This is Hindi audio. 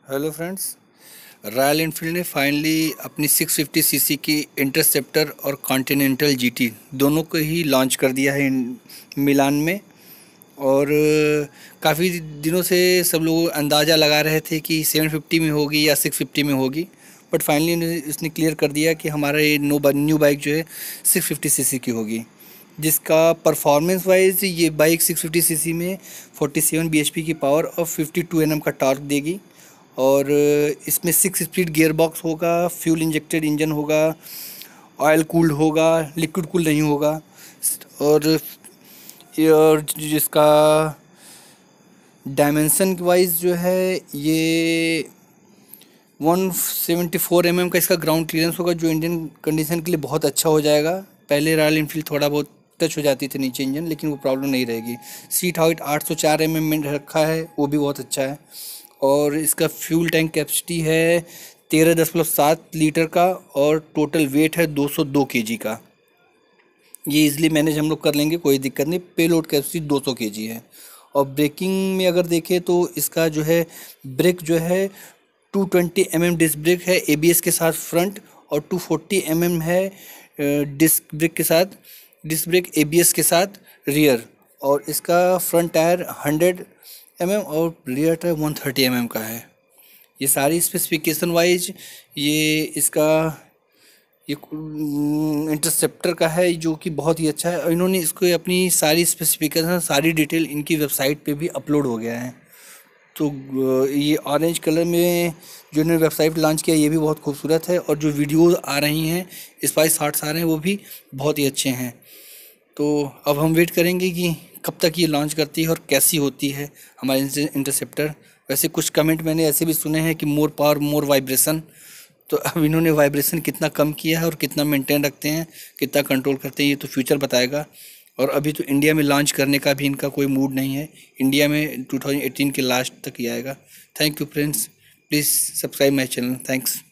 हेलो फ्रेंड्स, रॉयल एनफील्ड ने फाइनली अपनी 650 सीसी की इंटरसेप्टर और कॉन्टिनेंटल जीटी दोनों को ही लॉन्च कर दिया है मिलान में। और काफ़ी दिनों से सब लोग अंदाज़ा लगा रहे थे कि 750 में होगी या 650 में होगी, बट फाइनली इसने क्लियर कर दिया कि हमारा ये न्यू बाइक जो है 650 सीसी की होगी, जिसका परफॉर्मेंस वाइज ये बाइक 650 सीसी में 47 bhp की पावर और 52 Nm का टॉर्क देगी। और इसमें 6 स्पीड गियर बॉक्स होगा, फ्यूल इंजेक्टेड इंजन होगा, ऑयल कूल्ड होगा, लिक्विड कूल नहीं होगा। और जिसका डायमेंशन वाइज जो है ये 174 mm का इसका ग्राउंड क्लियरेंस होगा, जो इंडियन कंडीशन के लिए बहुत अच्छा हो जाएगा। पहले रॉयल एनफील्ड थोड़ा बहुत टच हो जाती थी नीचे इंजन, लेकिन वो प्रॉब्लम नहीं रहेगी। सीट हाइट 804 mm में रखा है, वो भी बहुत अच्छा है। और इसका फ्यूल टैंक कैपेसिटी है 13.7 लीटर का और टोटल वेट है 202 kg का। ये इजीली मैनेज हम लोग कर लेंगे, कोई दिक्कत नहीं। पेलोड कैपेसिटी 200 kg है। और ब्रेकिंग में अगर देखें तो इसका जो है ब्रेक जो है 220 mm डिस्क ब्रेक है ABS के साथ फ्रंट, और 240 mm है डिस्क ब्रेक ABS के साथ रियर। और इसका फ्रंट टायर 100 mm और रियर टायर 130 mm का है। ये सारी स्पेसिफिकेशन वाइज ये इसका ये इंटरसेप्टर का है, जो कि बहुत ही अच्छा है। और इन्होंने इसको अपनी सारी स्पेसिफिकेशन, सारी डिटेल इनकी वेबसाइट पे भी अपलोड हो गया है। तो ये ऑरेंज कलर में जो इन्होंने वेबसाइट लॉन्च किया, ये भी बहुत खूबसूरत है। और जो वीडियोस आ रही हैं, स्पाइस शॉट्स आ रहे हैं, वो भी बहुत ही अच्छे हैं। तो अब हम वेट करेंगे कि कब तक ये लॉन्च करती है और कैसी होती है हमारी इंटरसेप्टर। वैसे कुछ कमेंट मैंने ऐसे भी सुने हैं कि मोर पावर मोर वाइब्रेशन, तो अब इन्होंने वाइब्रेशन कितना कम किया है और कितना मेंटेन रखते हैं, कितना कंट्रोल करते हैं, ये तो फ्यूचर बताएगा। और अभी तो इंडिया में लॉन्च करने का भी इनका कोई मूड नहीं है। इंडिया में 2018 के लास्ट तक ही आएगा। Thank you friends, please subscribe my channel. Thanks.